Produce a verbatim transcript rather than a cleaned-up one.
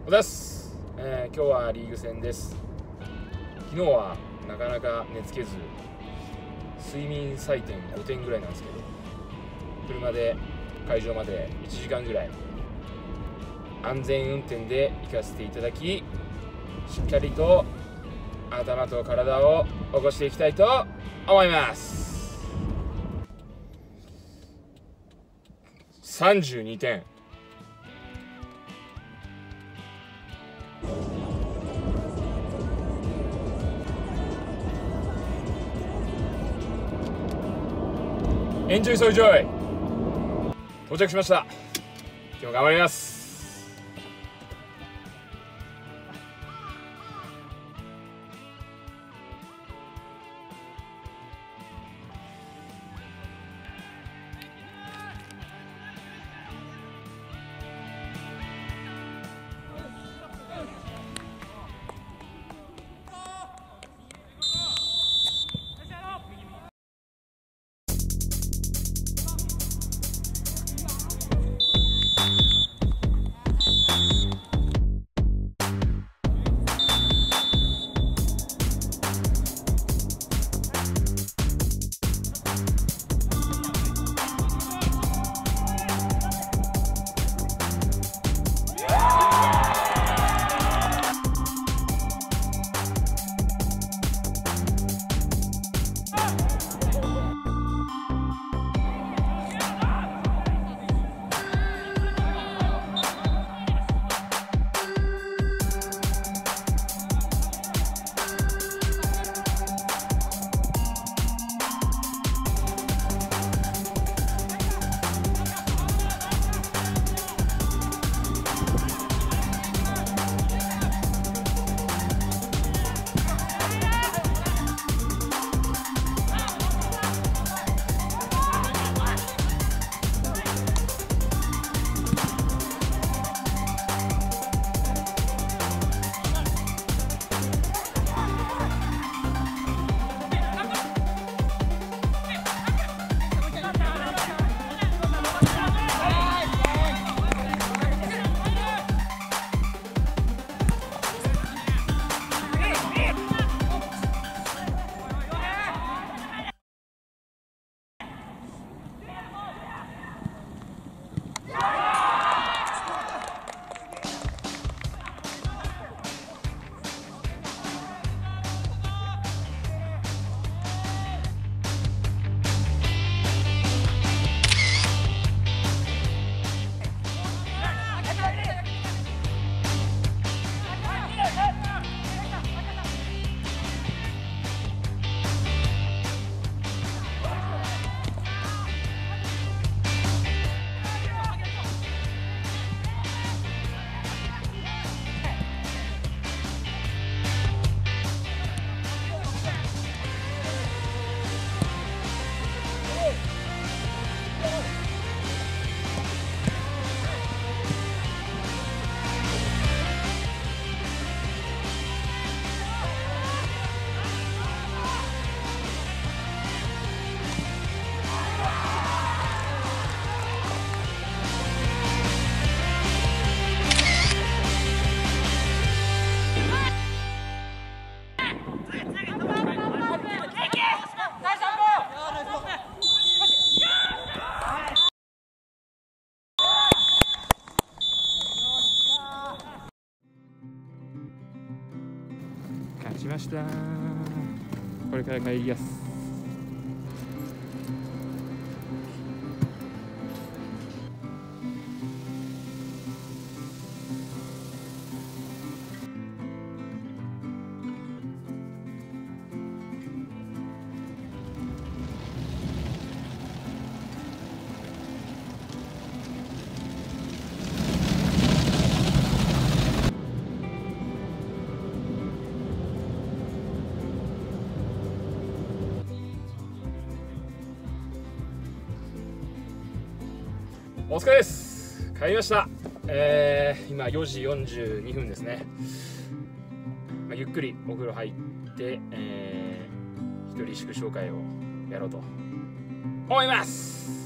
おです、えー、今日はリーグ戦です。昨日はなかなか寝つけず睡眠採点ごてんぐらいなんですけど、車で会場までいちじかんぐらい安全運転で行かせていただき、しっかりと頭と体を起こしていきたいと思います。さんじゅうにてん。エンジョイソイジョイ到着しました。今日も頑張ります。勝ちました。これから帰ります。お疲れです。帰りました。えー、今よじよんじゅうにふんですね。まあ、ゆっくりお風呂入って、えー、一人祝勝会をやろうと思います。